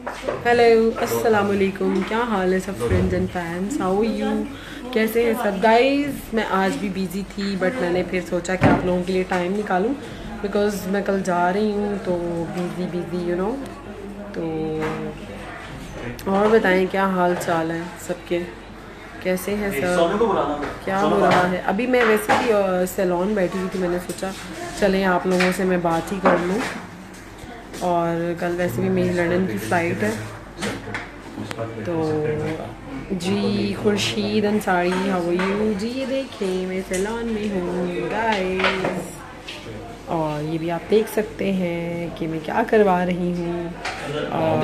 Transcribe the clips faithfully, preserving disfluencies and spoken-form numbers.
Hello अस्सलाम वालेकुम, क्या हाल है सब friends and fans, how you, कैसे हैं सब गाइस। मैं आज भी बिज़ी थी बट मैंने फिर सोचा कि आप लोगों के लिए टाइम निकालूं बिकॉज़ मैं कल जा रही हूँ तो बिज़ी बिज़ी यू नो। तो और बताएं क्या हाल चाल है सबके, कैसे हैं सब, क्या हो रहा है। अभी मैं वैसे भी सैलून बैठी हुई थी, मैंने सोचा चलें आप लोगों से मैं बात ही कर लूँ। और कल वैसे भी मेरी लंदन की फ़्लाइट है। तो जी Khurshid Ansari, how are you जी, ये देखें मैं सैलून में हूँ गाइस। और ये भी आप देख सकते हैं कि मैं क्या करवा रही हूँ। और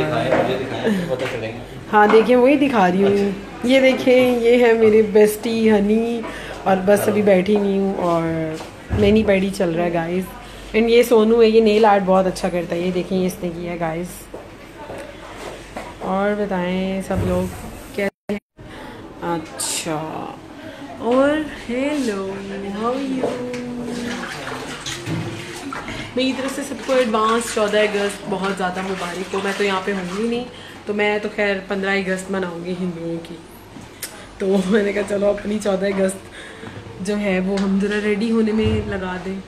हाँ देखिए वही दिखा रही हूँ, ये देखें ये है मेरी बेस्टी हनी। और बस अभी बैठी हुई हूँ और मैनी पैडी चल रहा है गाइस। एंड ये सोनू है, ये नेल आर्ट बहुत अच्छा करता है, ये देखें ये इसने किया है गाइस। और बताएं सब लोग कैसे हैं। अच्छा और हेलो हाउ यू। मेरी तरफ से सबको एडवांस चौदह अगस्त बहुत ज़्यादा मुबारक हो। मैं तो यहाँ पे होंगी नहीं, तो मैं तो खैर पंद्रह अगस्त मनाऊँगी हिंदुओं की। तो मैंने कहा चलो अपनी चौदह अगस्त जो है वो हम ज़रा रेडी होने में लगा दें।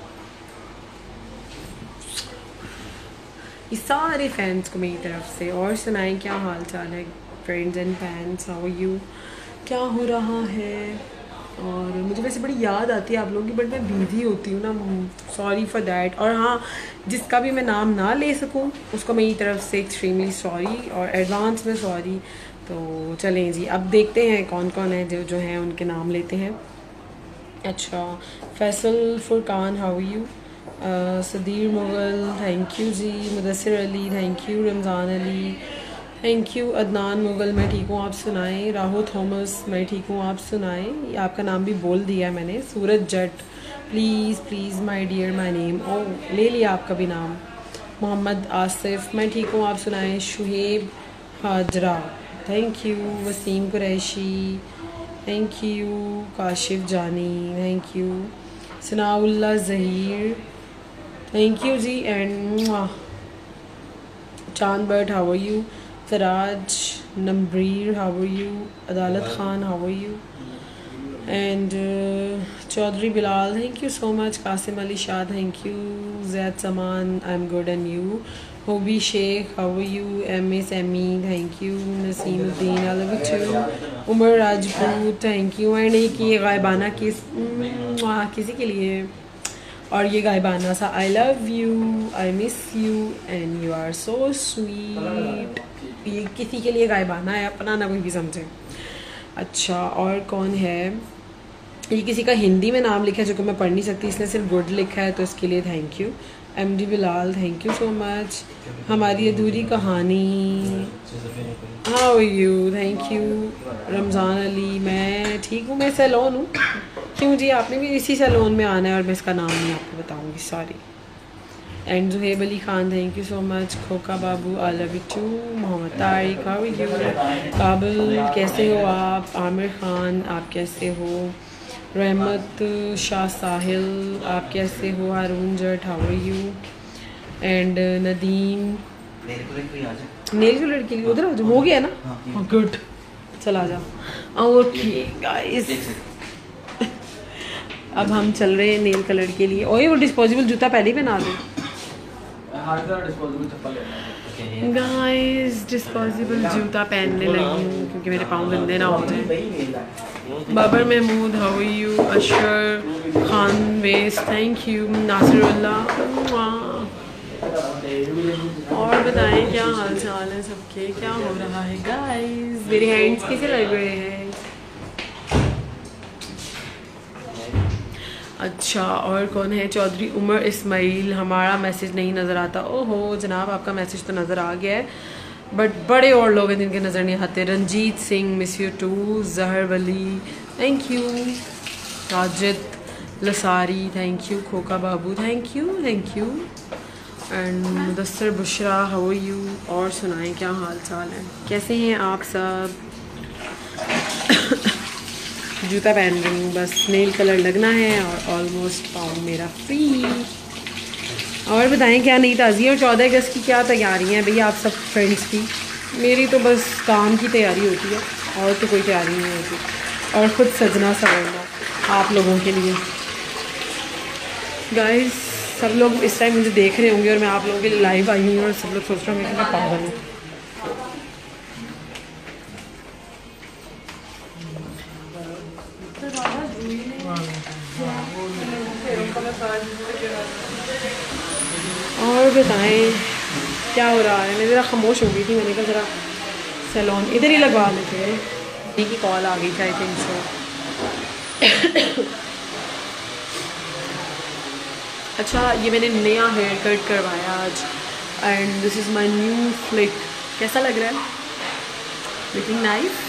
ये सारे फैंस को मेरी तरफ से। और सुनाएं क्या हाल चाल है friends and fans, how you, क्या हो रहा है। और मुझे वैसे बड़ी याद आती है आप लोगों की बट मैं बिजी होती हूँ ना, सॉरी फॉर दैट। और हाँ, जिसका भी मैं नाम ना ले सकूँ उसको मेरी तरफ से एक्सट्रीमली सॉरी और एडवांस में सॉरी। तो चलें जी, अब देखते हैं कौन कौन है जो जो हैं उनके नाम लेते हैं। अच्छा Faisal Furqan, how you. Sadir Mughal thank you जी। Mudassir Ali thank you. Ramzan Ali thank you. Adnan Mughal मैं ठीक हूँ, आप सुनाएं। राहुल थॉमस मैं ठीक हूँ, आप सुनाएं। आपका नाम भी बोल दिया मैंने। Suraj Jat please please my dear my name, ओ ले लिया आपका भी नाम। मोहम्मद आसिफ मैं ठीक हूँ, आप सुनाएं। Shuhaib Hajra thank you. Waseem Qureshi thank you. Kashif Jani thank you. Sanaullah Zaheer thank you जी। And Chand Butt how are you. Siraj Nambrir how are you. Adalat Khan how are you. And Chaudhary Bilal thank you so much. Qasim Ali Shah thank you. Zaid Saman I am good and you. Hobi Sheikh how are you. M S Amy thank you. Naseemuddin I love you to. Umar Rajput thank you. And एक ये गायबाना किस किसी के लिए, और ये गायबाना सा I love you I miss you and you are so sweet, ये किसी के लिए गायबाना है, अपना ना कोई भी समझे। अच्छा और कौन है, ये किसी का हिंदी में नाम लिखा है जो कि मैं पढ़ नहीं सकती, इसने सिर्फ गुड लिखा है तो इसके लिए thank you. M D Bilal thank you so much. Hamari Adhuri Kahani how are you thank you. Ramzan Ali मैं ठीक हूँ, मैं सैलून हूँ। क्यों जी, आपने भी इसी सैलून में आना है और मैं इसका नाम नहीं आपको बताऊँगी, sorry. And Juhaib Ali Khan thank you so much. Khoka Babu I love you too. Mohammad Tariq how are you. Kabil कैसे हो आप। आमिर खान आप कैसे हो। रहमत शाह साहिल आप कैसे हो। Haroon Jat how are you. And Nadeem nail colour के लिए उधर हो गया ना, गुड चला जा। ओके गाइस अब हम चल रहे हैं नेल कलर के लिए। ओए वो डिस्पोजेबल जूता पहले ही पहना दो गाइस, डिस्पोजेबल जूता पहनने लगी हूँ क्योंकि मेरे पाँव गंदे ना हो जाए। Babar Mahmood how are you. Ashar Khan west thank you. Nasirullah और बताएं क्या हाल चाल है सबके, क्या हो रहा है गाइस। मेरे हैंड्स कैसे लग रहे हैं। अच्छा और कौन है। चौधरी उमर इस्माइल हमारा मैसेज नहीं नज़र आता। ओहो जनाब आपका मैसेज तो नज़र आ गया है बट बड़े और लोग हैं जिनके नज़र नहीं आते। Ranjit Singh miss you too. Zahar Wali thank you. Rajid Lasari thank you. Khoka Babu thank you thank you. And Mudassir Bushra how are you. और सुनाएं क्या हाल चाल है, कैसे हैं आप सब। जूता पहन रही हूँ, बस नेल कलर लगना है और ऑलमोस्ट पाँव मेरा फ्री। और बताएं क्या नई ताज़ी है और चौदह अगस्त की क्या तैयारी है भैया आप सब फ्रेंड्स की। मेरी तो बस काम की तैयारी होती है और तो कोई तैयारी नहीं होती, और ख़ुद सजना संवरना आप लोगों के लिए। गाइस सब लोग इस टाइम मुझे देख रहे होंगे और मैं आप लोगों के लिए लाइव आई हूँ और सब लोग सोच रहे होंगे कि मैं पागल हूँ। और बताएं क्या हो रहा है। मैं ज़रा खामोश हो गई थी, मैंने कहा ज़रा सैलून इधर ही लगवा लेते हैं। की कॉल आ गई थी आई थिंक सो। अच्छा ये मैंने नया हेयर कट करवाया आज and this is my new flick. कैसा लग रहा है? Looking nice.